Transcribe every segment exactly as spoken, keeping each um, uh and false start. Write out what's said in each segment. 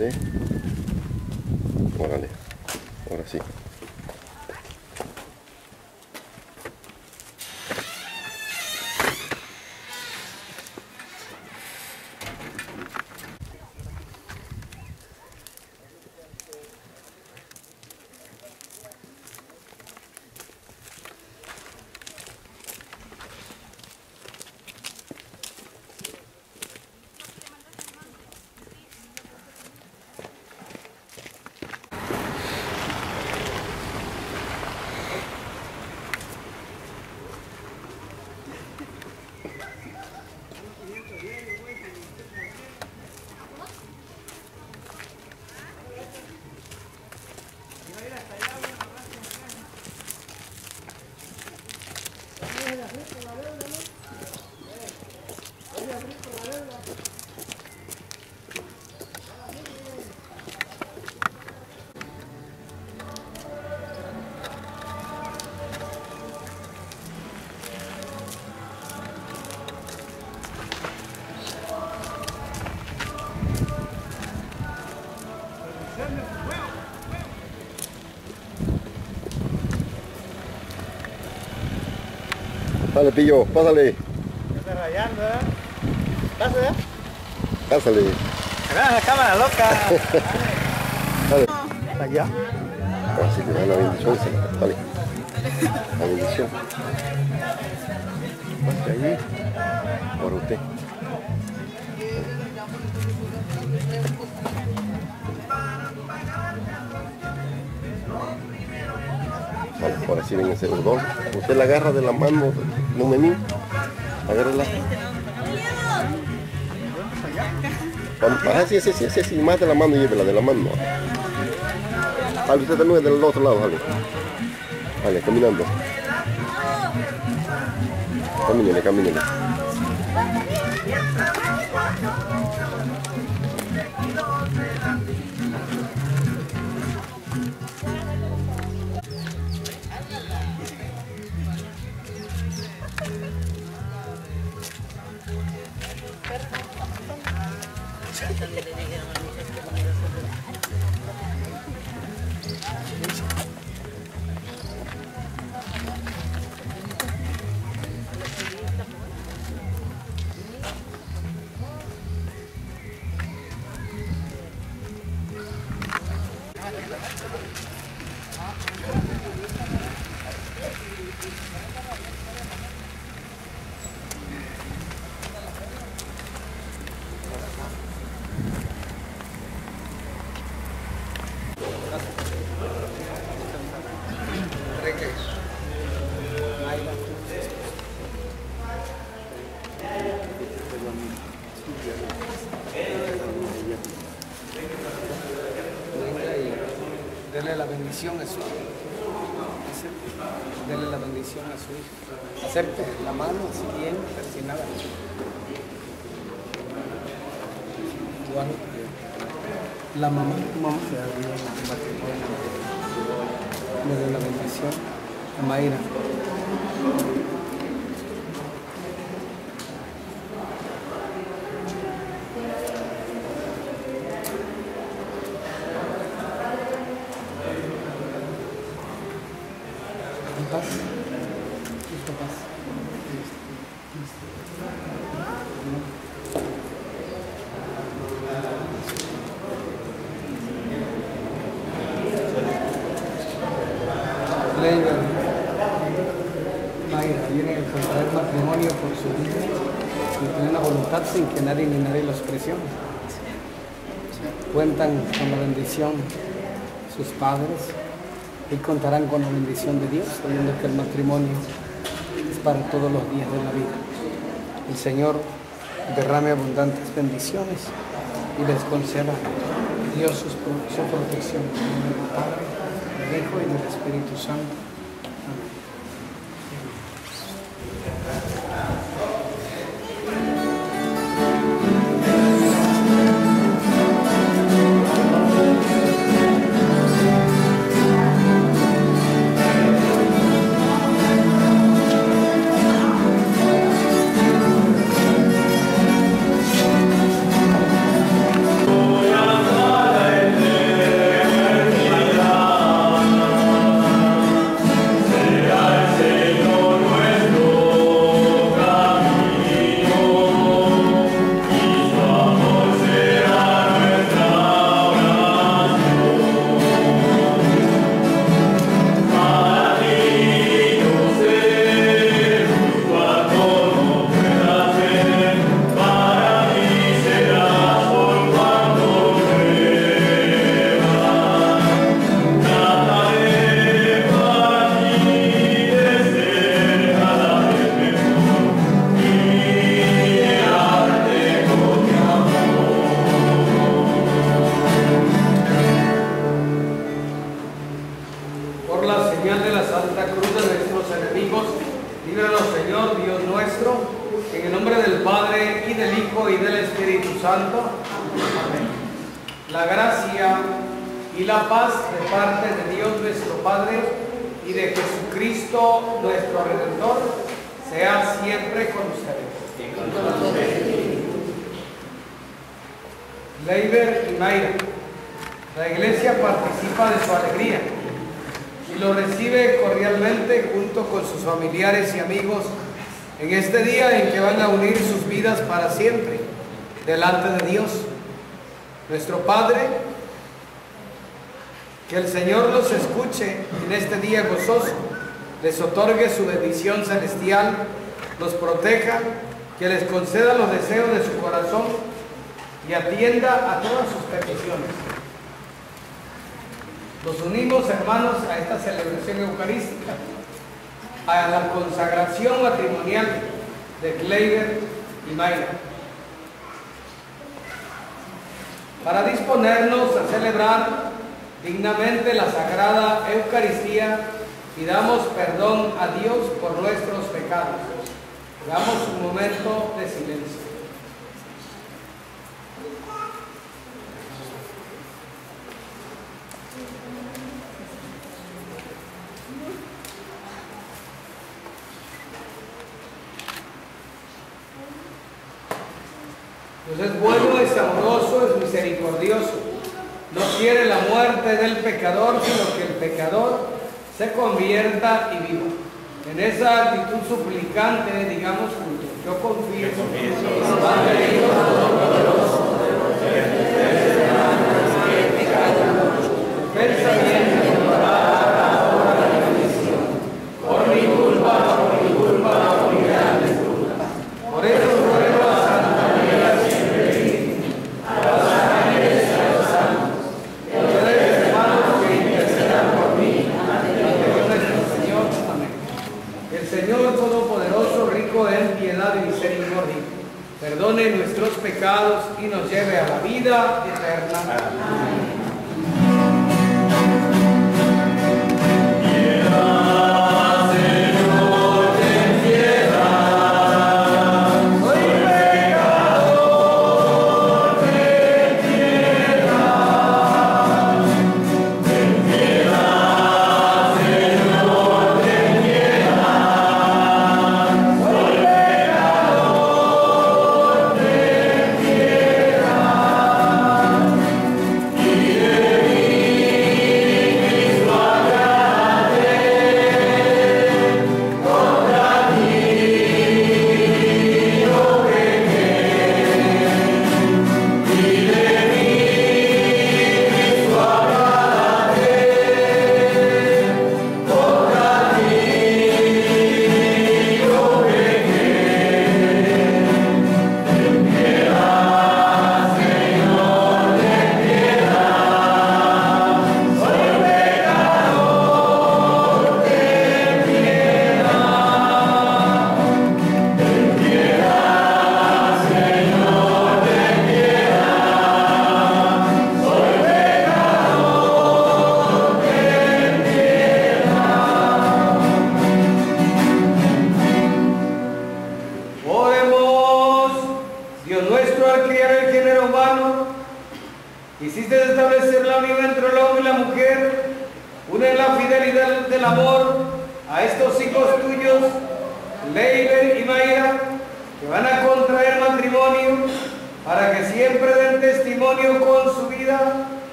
¿Sí? Órale, ahora sí. Dale, Pillo, pásale. Está rayando, ¿eh? Pásale. Pásale. Acá la cámara loca. Dale. Allá. Ahora sí te da la bendición, sí. Dale. La bendición. Pase allí. Por usted. Vale, ahora sí ven a hacer los dos. Usted la agarra de la mano, no me agárrela. Ah, sí, sí, sí, sí, sí, más de la mano, llévela de la mano. Vale, usted también es del otro lado, vale. Vale, caminando. Camínele, camínele. Dele la bendición a su hijo. Dele la bendición a su hijo. Acerque la mano, así bien, sin nada. La mamá, tu mamá se abrió en el matrimonio. Dele la bendición a Mayra. Paz, listo, paz. Ley Mayra, viene a contraer matrimonio por su vida, de plena voluntad, sin que nadie ni nadie los presione. Cuentan con la bendición sus padres y contarán con la bendición de Dios, sabiendo que el matrimonio es para todos los días de la vida. El Señor derrame abundantes bendiciones y les conceda Dios su, su protección. En el nombre del Padre, del Hijo y del Espíritu Santo. Amén. Voy a Santo. Amén. La gracia y la paz de parte de Dios nuestro Padre y de Jesucristo nuestro Redentor sea siempre con ustedes. Leiber y Mayra, la iglesia participa de su alegría y lo recibe cordialmente junto con sus familiares y amigos en este día en que van a unir sus vidas para siempre delante de Dios nuestro Padre. Que el Señor los escuche en este día gozoso, les otorgue su bendición celestial, los proteja, que les conceda los deseos de su corazón y atienda a todas sus peticiones. Los unimos, hermanos, a esta celebración eucarística, a la consagración matrimonial de Kleiber y Mayra, para disponernos a celebrar dignamente la Sagrada Eucaristía. Pidamos perdón a Dios por nuestros pecados. Hagamos un momento de silencio. Dios es bueno, es amoroso, es misericordioso. No quiere la muerte del pecador, sino que el pecador se convierta y viva. En esa actitud suplicante, digamos juntos: yo confieso, Padre Dios Todopoderoso, pensamiento, palabra, obra y bendición, por mi culpa, por mi culpa, por mi grande culpa. Por eso ruego a Santa María siempre Virgen, a los ángeles y a los santos, y a ustedes, hermanos, que intercedan por mí ante Dios nuestro Señor. Amén. El Señor Todopoderoso, rico en piedad y misericordia, perdone nuestros pecados y nos lleve a la vida eterna. Amén.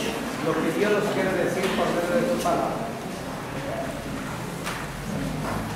Lo que Dios nos quiere decir por medio de su palabra.